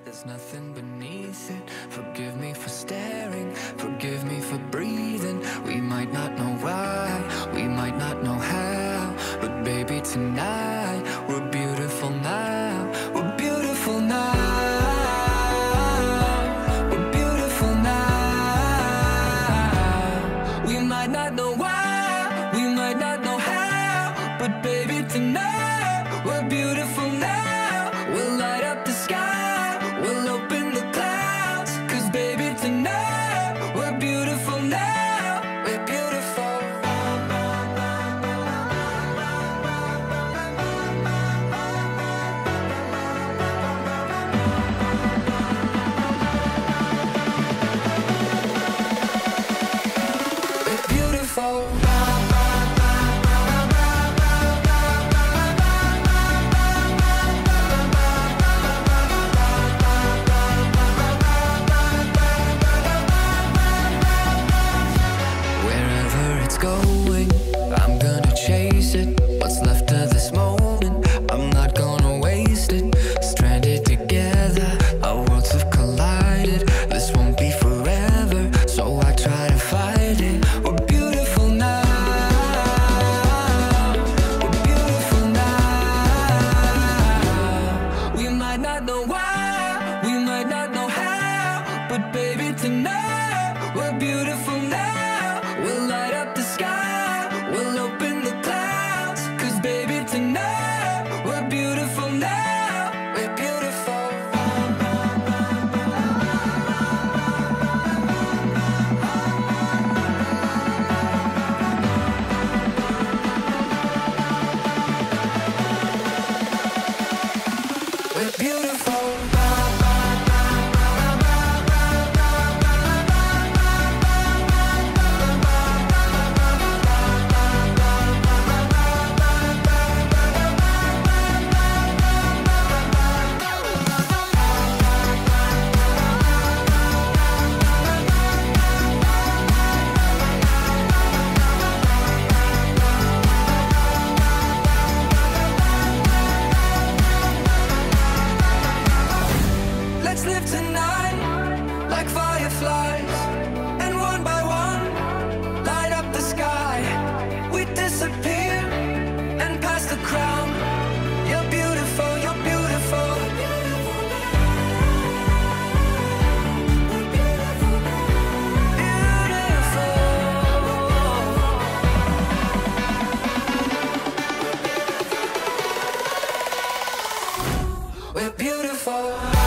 There's nothing beneath it. Forgive me for staring, forgive me for breathing. We might not know why, we might not know how, but baby, tonight we're beautiful now. We're beautiful now. We're beautiful now. We might not know why, we might not know how, but baby, tonight we're beautiful now. We'll light up the sky, we'll open the clouds, 'cause baby, tonight we're beautiful now. We're beautiful. We're beautiful. Going, I'm gonna chase it. What's left of this moment, I'm not gonna waste it. Stranded together, our worlds have collided. This won't be forever, so I try to fight it. We're beautiful now. We're beautiful now. We might not know why, we might not know how, but baby, tonight we're beautiful now. We'll light up the sky, we'll open the clouds, 'cause baby, tonight we're beautiful now. We're beautiful. We're beautiful. Let's live tonight like fireflies, and one by one light up the sky. We disappear and pass the crown. You're beautiful, you're beautiful. Beautiful. We're beautiful.